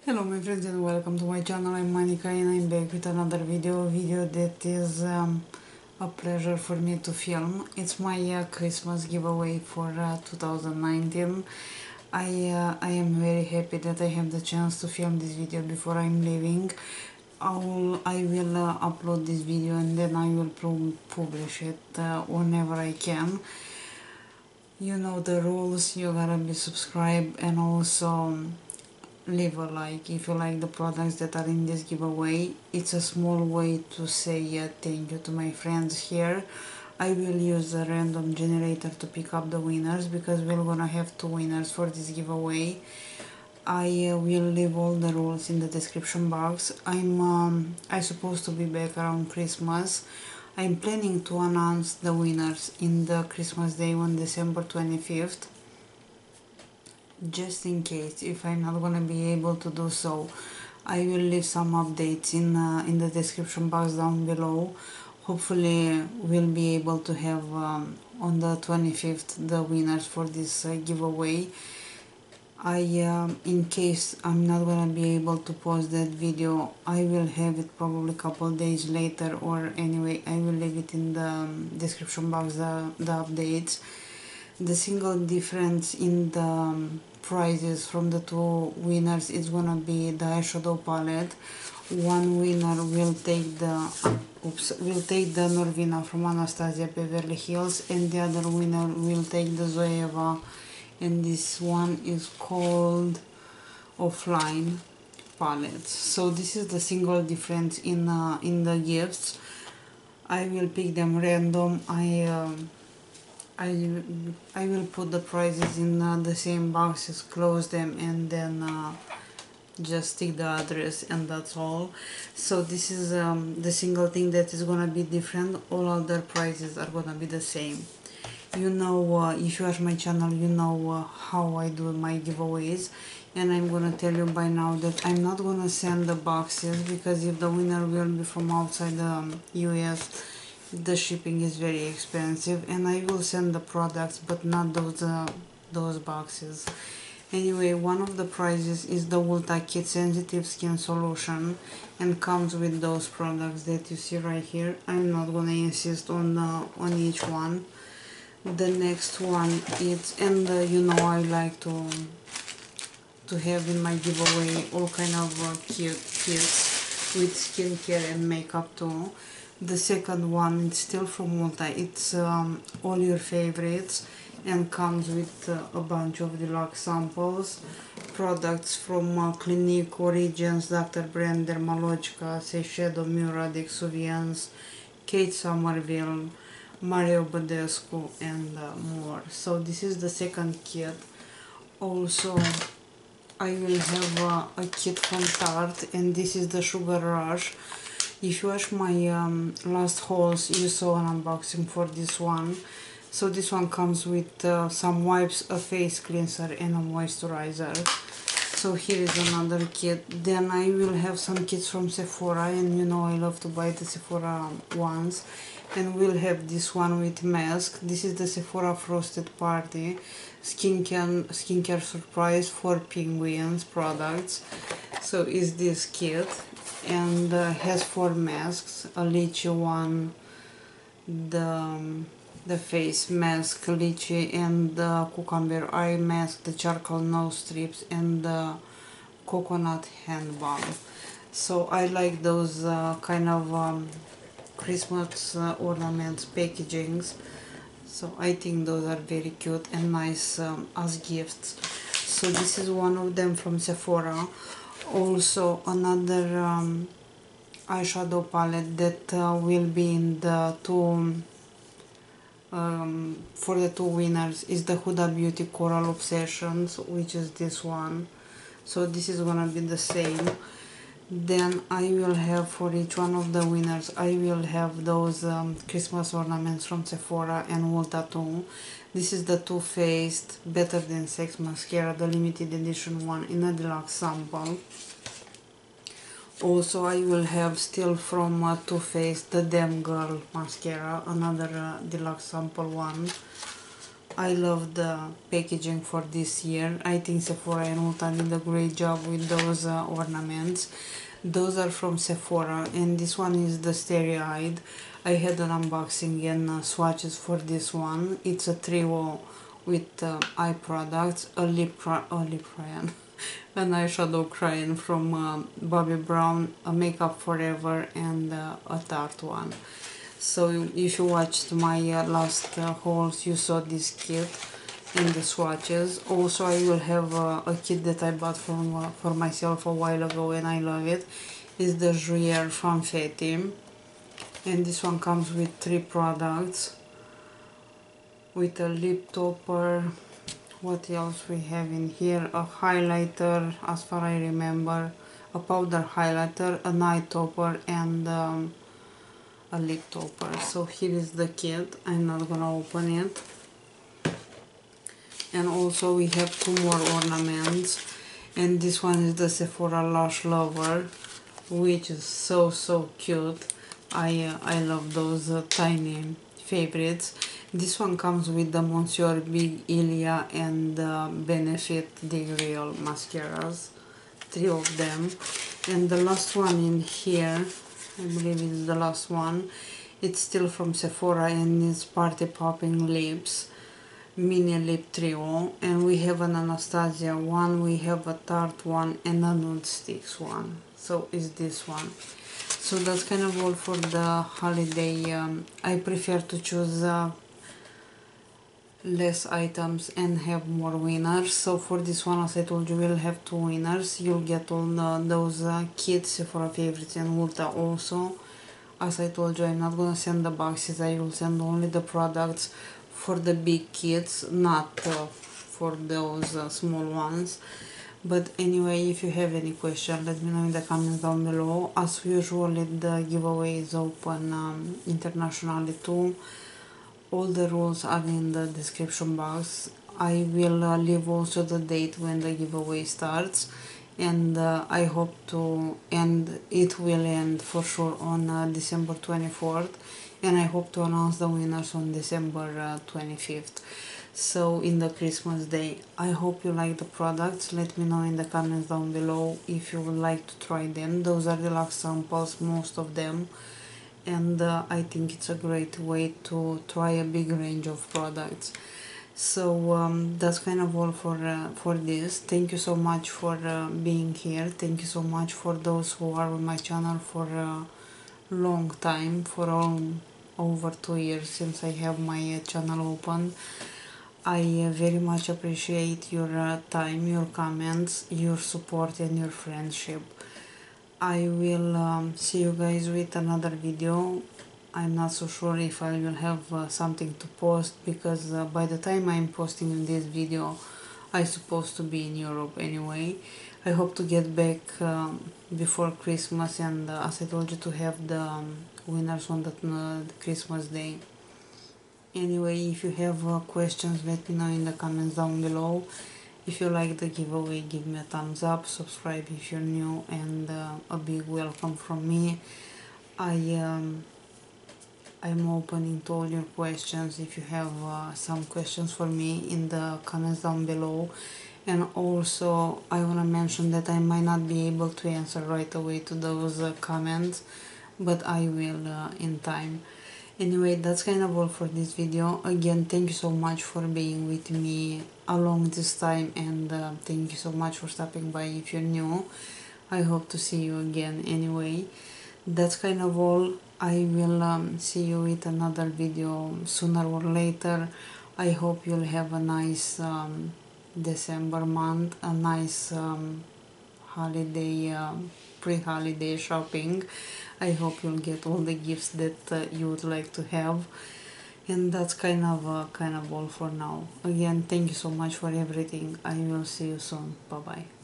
Hello my friends and welcome to my channel. I'm Monica and I'm back with another video that is a pleasure for me to film. It's my Christmas giveaway for 2019. I am very happy that I have the chance to film this video before I'm leaving. I will upload this video and then I will publish it whenever I can. You know the rules, you gotta be subscribed and also leave a like if you like the products that are in this giveaway. It's a small way to say thank you to my friends here. I will use a random generator to pick up the winners because we're gonna have 2 winners for this giveaway. I will leave all the rules in the description box. I supposed to be back around Christmas. I'm planning to announce the winners in the Christmas day on December 25th. Just in case if I'm not gonna be able to do so, I will leave some updates in the description box down below. Hopefully we'll be able to have on the 25th the winners for this giveaway. In case I'm not gonna be able to post that video, I will have it probably a couple days later, or anyway I will leave it in the description box, the updates. The single difference in the prizes from the 2 winners is gonna be the eyeshadow palette. One winner will take the Norvina from Anastasia Beverly Hills, and the other winner will take the Zoeva, and this one is called Offline palette. So this is the single difference in the gifts. I will pick them random. I will put the prizes in the same boxes, close them, and then just stick the address, and that's all. So this is the single thing that is gonna be different. All other prizes are gonna be the same. You know, if you watch my channel, you know how I do my giveaways, and I'm gonna tell you by now that I'm not gonna send the boxes because if the winner will be from outside the US, the shipping is very expensive, and I will send the products but not those boxes. Anyway, one of the prizes is the Ulta Kit Sensitive Skin Solution and comes with those products that you see right here. I'm not gonna insist on each one. The next one is, and you know I like to have in my giveaway all kind of kits with skincare and makeup too. The second one is still from Ulta. It's all your favorites and comes with a bunch of deluxe samples. Products from Clinique, Origins, Dr. Brand, Dermalogica, Seychelles, Mura, Dexuvians, Kate Somerville, Mario Badescu, and more. So this is the second kit. Also I will have a kit from Tarte, and this is the Sugar Rush. If you watch my last hauls, you saw an unboxing for this one. So this one comes with some wipes, a face cleanser, and a moisturizer. So here is another kit. Then I will have some kits from Sephora, and you know I love to buy the Sephora ones. And we'll have this one with mask. This is the Sephora Frosted Party skincare surprise for penguins products. So is this kit, and has 4 masks: a lychee one, the face mask lychee, and the cucumber eye mask, the charcoal nose strips, and the coconut hand balm. So I like those kind of Christmas ornaments packagings. So I think those are very cute and nice as gifts. So this is one of them from Sephora. Also another eyeshadow palette that will be in the for the 2 winners is the Huda Beauty Coral Obsessions, which is this one. So this is gonna be the same. Then I will have for each one of the winners, I will have those Christmas ornaments from Sephora and Ulta too. This is the Too Faced Better Than Sex mascara, the limited edition one in a deluxe sample. Also I will have still from Too Faced the Damn Girl mascara, another deluxe sample one. I love the packaging for this year. I think Sephora and Ulta did a great job with those ornaments. Those are from Sephora, and this one is the stereo-eyed. I had an unboxing and swatches for this one. It's a trio with eye products, a lip crayon, an eyeshadow crayon from Bobbi Brown, a Makeup Forever, and a Tarte one. So if you watched my last hauls, you saw this kit in the swatches. Also, I will have a kit that I bought for myself a while ago and I love it. It's the Jouer Fanfetti, and this one comes with 3 products, with a lip topper. What else we have in here? A highlighter, as far I remember, a powder highlighter, an eye topper, and a lip topper. So here is the kit. I'm not gonna open it. And also we have 2 more ornaments, and this one is the Sephora Lash Lover, which is so cute. I love those tiny favorites. This one comes with the Monsieur Big Ilia and Benefit Dig Real mascaras, 3 of them. And the last one in here, I believe it's the last one, it's still from Sephora, and it's Party Popping Lips mini lip trio. And we have an Anastasia one, we have a Tarte one, and a Nude Sticks one. So is this one. So that's kind of all for the holiday. I prefer to choose less items and have more winners. So for this one, as I told you, we'll have 2 winners. You'll get all those kits, Sephora favorites, and Ulta also. As I told you, I'm not gonna send the boxes, I will send only the products for the big kids, not for those small ones. But anyway, if you have any question, let me know in the comments down below. As usual, the giveaway is open internationally too. All the rules are in the description box. I will leave also the date when the giveaway starts, and I hope to end, it will end for sure on December 24th, and I hope to announce the winners on December 25th. So in the Christmas day. I hope you like the products. Let me know in the comments down below if you would like to try them. Those are deluxe samples, most of them, and I think it's a great way to try a big range of products. So that's kind of all for this. Thank you so much for being here. Thank you so much for those who are on my channel for a long time, for over 2 years since I have my channel open. I very much appreciate your time, your comments, your support, and your friendship. I will see you guys with another video. I'm not so sure if I will have something to post, because by the time I'm posting this video, I'm supposed to be in Europe anyway. I hope to get back before Christmas, and as I told you, to have the winners on the Christmas day. Anyway, if you have questions, let me know in the comments down below. If you like the giveaway, give me a thumbs up, subscribe if you're new, and a big welcome from me. I'm opening to all your questions. If you have some questions for me, in the comments down below. And also I want to mention that I might not be able to answer right away to those comments, but I will in time. Anyway, that's kind of all for this video. Again, thank you so much for being with me along this time, and thank you so much for stopping by if you're new. I hope to see you again anyway. That's kind of all. I will see you with another video sooner or later. I hope you'll have a nice December month, a nice holiday, pre-holiday shopping. I hope you'll get all the gifts that you would like to have. And that's kind of all for now. Again, thank you so much for everything. I will see you soon. Bye bye.